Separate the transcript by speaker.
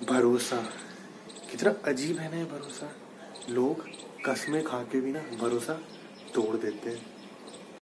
Speaker 1: भरोसा कितना अजीब है ना ये भरोसा। लोग कसमें खा के भी ना भरोसा तोड़ देते हैं।